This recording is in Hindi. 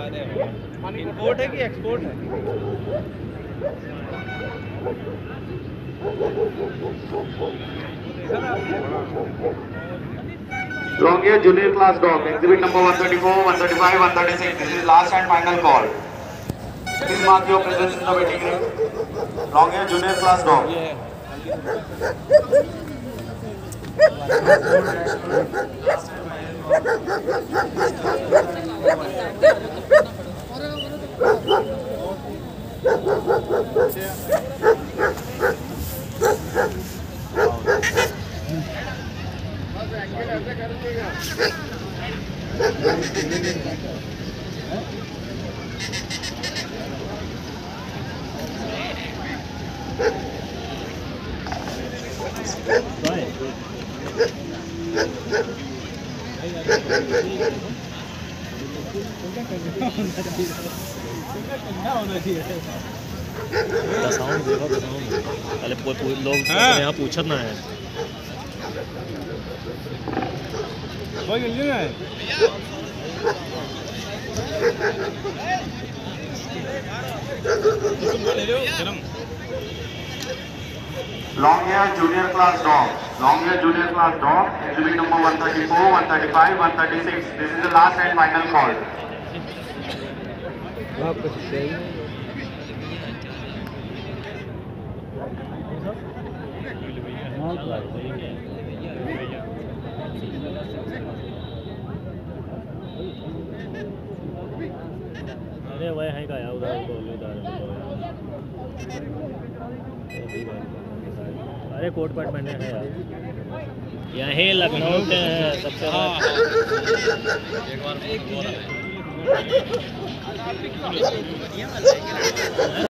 इंपोर्ट है कि एक्सपोर्ट है? Longyear Junior Class Dog, exhibit number 134, 135, 136. This is last and final call. Please mark your presence in the waiting room. Longyear Junior Class Dog. Sound देखो तो साउंड पहले लोग यहाँ पूछत ना है Longyear Junior Class Dog. Longyear Junior Class Dog, exhibit number 134, 135, 136. This is the last and final call. अरे वह है का यार उधर अरे कोट पैंट पहने हैं यार यहीं लखनऊ के हैं सबसे एक बार